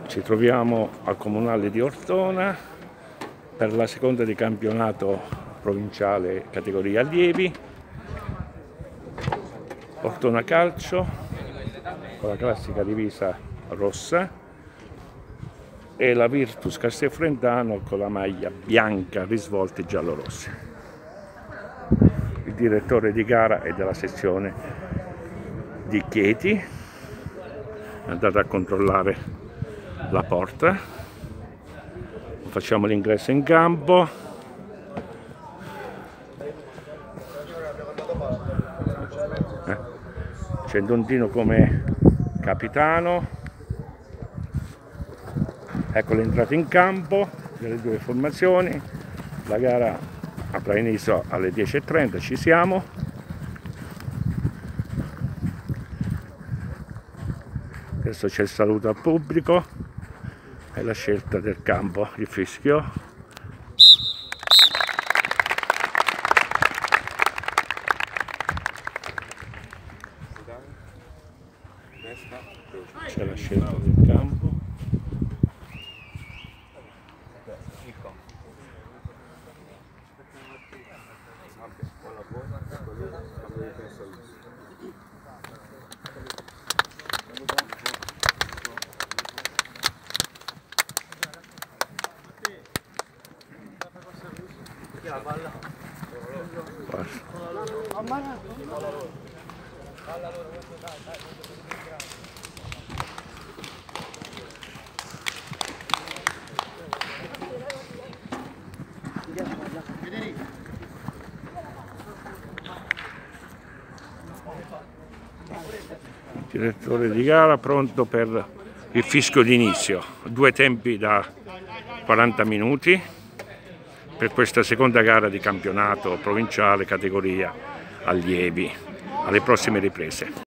Ci troviamo al Comunale di Ortona per la seconda di campionato provinciale categoria allievi. Ortona Calcio con la classica divisa rossa e la Virtus Castelfrentano con la maglia bianca risvolti giallo-rossi. Il direttore di gara è della sezione di Chieti, è andato a controllare la porta. Facciamo l'ingresso in campo. C'è Dondino come capitano. Ecco l'entrata in campo delle due formazioni. La gara avrà inizio alle 10:30, ci siamo. Adesso c'è il saluto al pubblico e la scelta del campo, il fischio. C'è la scelta del campo. Direttore di gara pronto per il fischio d'inizio, due tempi da 40 minuti per questa seconda gara di campionato provinciale categoria allievi. Alle prossime riprese.